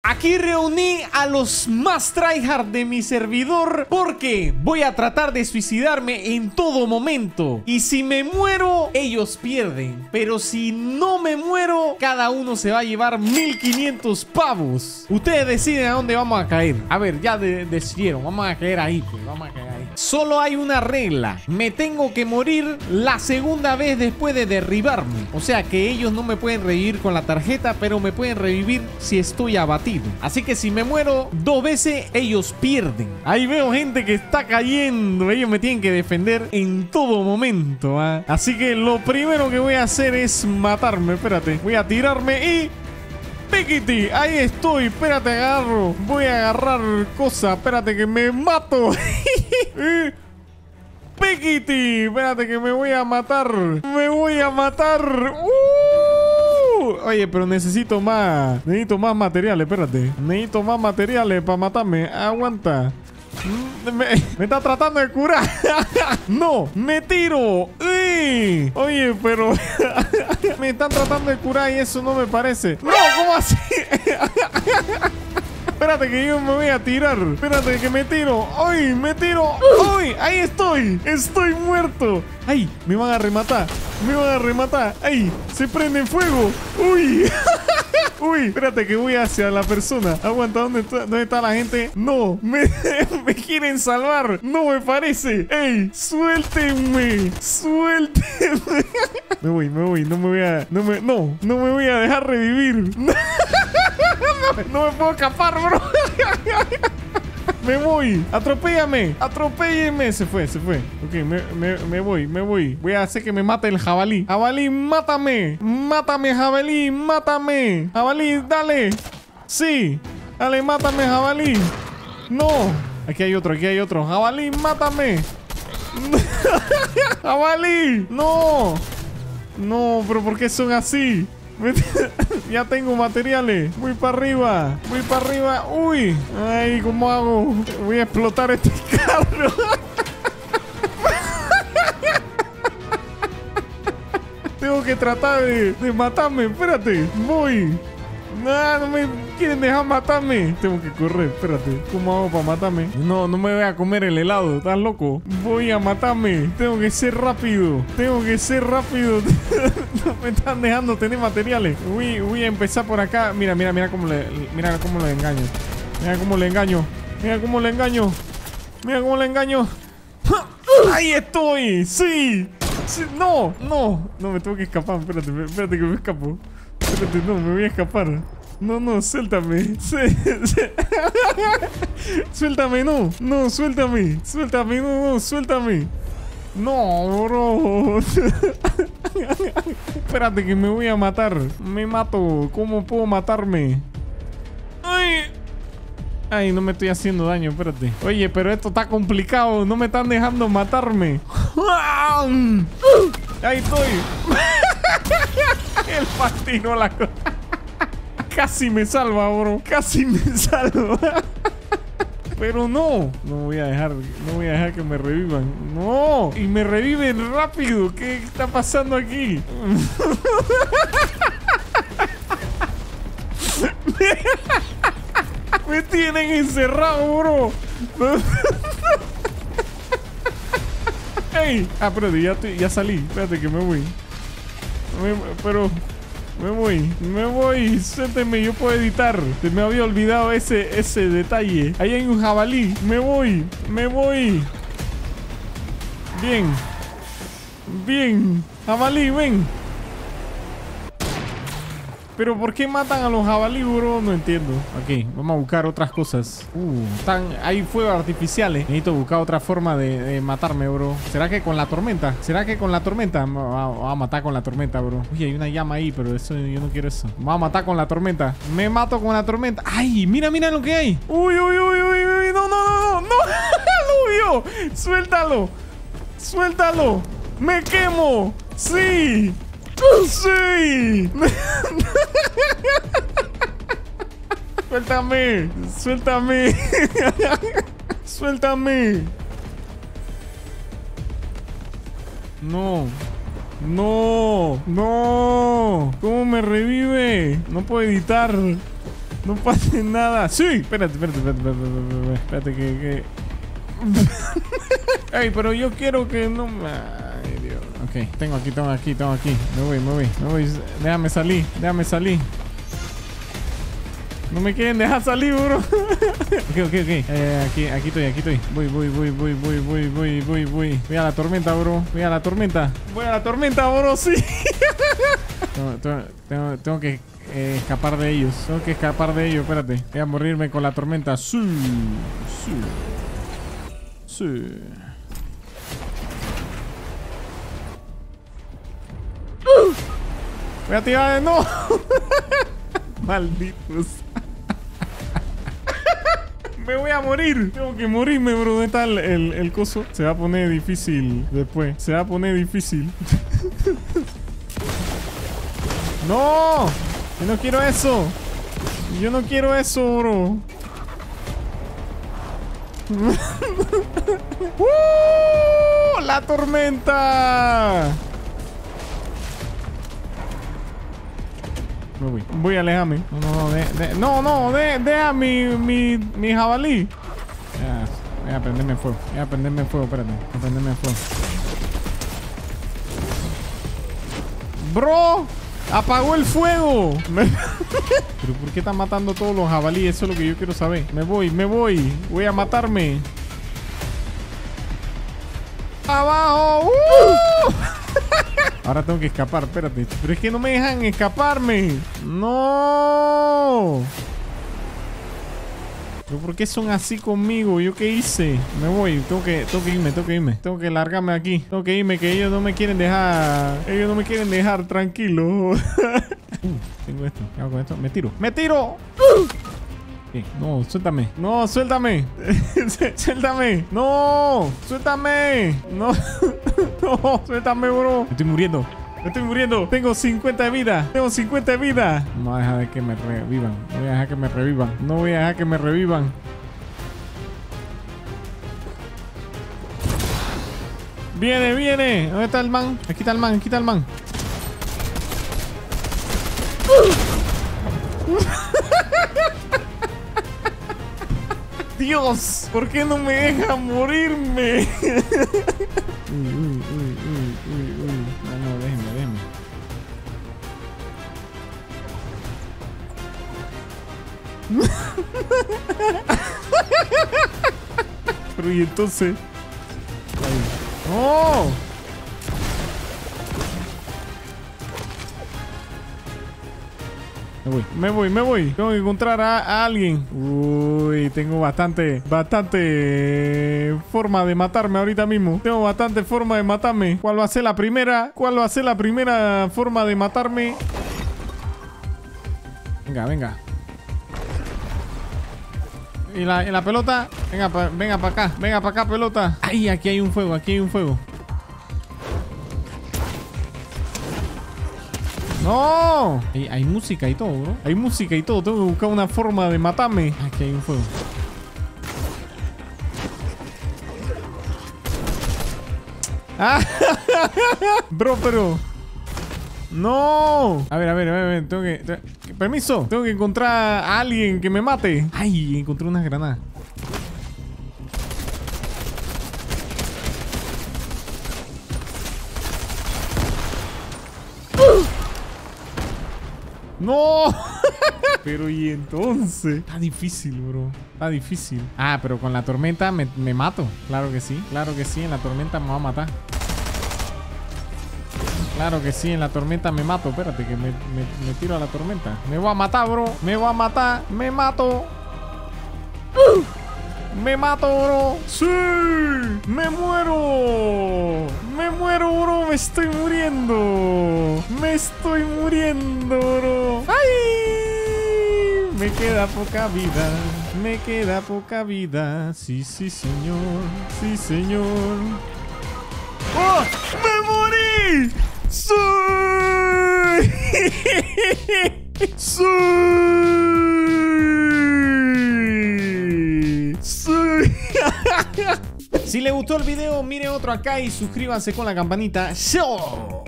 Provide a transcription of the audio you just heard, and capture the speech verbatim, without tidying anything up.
Aquí reuní a los más tryhard de mi servidor porque voy a tratar de suicidarme en todo momento. Y si me muero, ellos pierden. Pero si no me muero, cada uno se va a llevar mil quinientos pavos. Ustedes deciden a dónde vamos a caer. A ver, ya de decidieron. Vamos a caer ahí, pues. Vamos a caer ahí. Solo hay una regla. Me tengo que morir la segunda vez después de derribarme. O sea que ellos no me pueden revivir con la tarjeta, pero me pueden revivir si estoy abatido. Así que si me muero dos veces, ellos pierden. Ahí veo gente que está cayendo. Ellos me tienen que defender en todo momento, ¿eh? Así que lo primero que voy a hacer es matarme. Espérate, voy a tirarme y... Pikiti, ahí estoy. Espérate, agarro. Voy a agarrar cosas. Espérate que me mato. Pikiti, espérate que me voy a matar. Me voy a matar. Uh. Oye, pero necesito más. Necesito más materiales, espérate. Necesito más materiales para matarme. Aguanta. Me, me está tratando de curar. No, me tiro. ¡Uy! Oye, pero me están tratando de curar y eso no me parece. No, ¿cómo así? Espérate que yo me voy a tirar. Espérate que me tiro. ¡Ay! Me tiro. ¡Ay! Ahí estoy. Estoy muerto. ¡Ay! Me van a rematar. Me van a rematar. ¡Ay! Se prende fuego. ¡Uy! Uy, espérate que voy hacia la persona. Aguanta, ¿dónde está, dónde está la gente? No, me, me quieren salvar. No me parece. ¡Ey! ¡Suéltenme! ¡Suéltenme! Me voy, me voy. No me voy a... No, me, no, no me voy a dejar revivir. No, no me puedo escapar, bro. Me voy. Atropéllame. Atropélleme. Se fue, se fue. Ok, me, me, me voy, me voy. Voy a hacer que me mate el jabalí. Jabalí, mátame. Mátame, jabalí. Mátame. Jabalí, dale. Sí. Dale, mátame, jabalí. No. Aquí hay otro, aquí hay otro. Jabalí, mátame. Jabalí. No. No, pero ¿por qué son así? Ya tengo materiales. Voy para arriba. Voy para arriba. Uy. Ay, ¿cómo hago? Voy a explotar este carro. Tengo que tratar de, de matarme. Espérate. Voy. No, no me quieren dejar matarme. Tengo que correr, espérate. ¿Cómo hago para matarme? No, no me voy a comer el helado. ¿Estás loco? Voy a matarme. Tengo que ser rápido. Tengo que ser rápido. No me están dejando tener materiales. Voy, voy a empezar por acá. Mira, mira, mira cómo le, mira cómo le engaño. Mira cómo le engaño. Mira cómo le engaño. Mira cómo le engaño. ¡Ahí estoy! ¡Sí! Sí. No, no. No, me tengo que escapar. Espérate, espérate que me escapo. Espérate, no, me voy a escapar. No, no, suéltame. Sí, sí. Suéltame, no. No, suéltame. Suéltame, no, no, suéltame. No, bro. Espérate que me voy a matar. Me mato. ¿Cómo puedo matarme? Ay. Ay, no me estoy haciendo daño, espérate. Oye, pero esto está complicado. No me están dejando matarme. Ahí estoy. El patino la cosa. Casi me salva, bro. Casi me salva. Pero no. No voy a dejar. No voy a dejar que me revivan. No. Y me reviven rápido. ¿Qué está pasando aquí? Me tienen encerrado, bro. Ey. Ah, pero ya, estoy, ya salí. Espérate que me voy. Me, pero me voy, me voy, suélteme, yo puedo editar. Se me había olvidado ese, ese detalle. Ahí hay un jabalí. Me voy, me voy. Bien. Bien. Jabalí, ven. Pero ¿por qué matan a los jabalí, bro? No entiendo. Ok, vamos a buscar otras cosas. Uh, están, hay fuegos artificiales. Necesito buscar otra forma de, de matarme, bro. ¿Será que con la tormenta? ¿Será que con la tormenta? Me va a matar con la tormenta, bro. Uy, hay una llama ahí, pero eso yo no quiero eso. Me va a matar con la tormenta. Me mato con la tormenta. ¡Ay! Mira, mira lo que hay. Uy, uy, uy, uy, uy. No, no, no, no. No. Lo vio. Suéltalo. Suéltalo. Me quemo. Sí. ¡Sí! Suéltame, suéltame. Suéltame. No. No. No. ¿Cómo me revive? No puedo editar. No pase nada. Sí, espérate, espérate, espérate, espérate, espérate, espérate que... que... Ey, pero yo quiero que no me... Ay, Dios. Ok, tengo aquí, tengo aquí, tengo aquí. Me voy, me voy, me voy. Déjame salir, déjame salir. No me quieren dejar salir, bro. Ok, ok, ok. Eh, aquí, aquí estoy, aquí estoy. Voy, voy, voy, voy, voy, voy, voy, voy, voy. Voy a la tormenta, bro. Voy a la tormenta. Voy a la tormenta, bro, sí. tengo, tengo, tengo, tengo que eh, escapar de ellos. Tengo que escapar de ellos, espérate. Voy a morirme con la tormenta. Sí, sí. Sí. Voy a tirar de no. Malditos. Me voy a morir. Tengo que morirme, bro. ¿Dónde está el, el, el coso? Se va a poner difícil después. Se va a poner difícil. ¡No! Yo no quiero eso. Yo no quiero eso, bro. ¡Uh! ¡La tormenta! Me voy. Voy a alejarme. No, no, no, de, de, no, no, de, deja mi, mi, mi jabalí. Ya, voy a prenderme fuego. Voy a prenderme fuego, espérate. Voy a prenderme fuego. Bro, apagó el fuego. Pero ¿por qué están matando todos los jabalíes? Eso es lo que yo quiero saber. Me voy, me voy. Voy a matarme. ¡Abajo! ¡Uh! Ahora tengo que escapar, espérate. Pero es que no me dejan escaparme. ¡No! ¿Pero por qué son así conmigo? ¿Yo qué hice? Me voy. Tengo que, tengo que irme, tengo que irme. Tengo que largarme aquí. Tengo que irme, que ellos no me quieren dejar. Ellos no me quieren dejar tranquilo. uh, tengo esto. ¿Qué hago con esto? Me tiro. ¡Me tiro! ¿Qué? No, suéltame. No, suéltame. Suéltame. No, suéltame. No. No, suéltame, bro. Me estoy muriendo. Me estoy muriendo. Tengo cincuenta de vida. Tengo cincuenta de vida. No voy a dejar que me revivan. No voy a dejar que me revivan. No voy a dejar que me revivan. Viene, viene. ¿Dónde está el man? Aquí está el man. Aquí está el man. Dios, ¿por qué no me deja morirme? Uy, uy, uy, uy, uy, uy. No, no, déjeme, déjeme. Pero y entonces. ¡Oh! Me voy, me voy, me voy. Tengo que encontrar a, a alguien. Uy, tengo bastante, bastante forma de matarme ahorita mismo. Tengo bastante forma de matarme. ¿Cuál va a ser la primera? ¿Cuál va a ser la primera forma de matarme? Venga, venga. ¿Y la, y la pelota? Venga, pa, venga para acá. Venga para acá, pelota. Ay, aquí hay un fuego, aquí hay un fuego. ¡No! Hay, hay música y todo, bro. Hay música y todo. Tengo que buscar una forma de matarme. Aquí hay un fuego. ¡Ah! Bro, pero... ¡No! A ver, a ver, a ver, a ver. Tengo que... Tengo... Permiso. Tengo que encontrar a alguien que me mate. ¡Ay! Encontré unas granadas. ¡No! Pero y entonces... Está difícil, bro. Está difícil. Ah, pero con la tormenta me, me mato. Claro que sí. Claro que sí. En la tormenta me va a matar. Claro que sí. En la tormenta me mato. Espérate que me, me, me tiro a la tormenta. Me voy a matar, bro. Me voy a matar. Me mato. ¡Uh! Me mato, bro. ¡Sí! ¡Me muero! ¡Me muero, bro! ¡Me estoy muriendo! ¡Me estoy muriendo, bro! ¡Ay! Me queda poca vida. Me queda poca vida. Sí, sí, señor. Sí, señor. ¡Oh! ¡Me morí! ¡Sí! ¡Sí! Si le gustó el video, mire otro acá y suscríbanse con la campanita. ¡Show!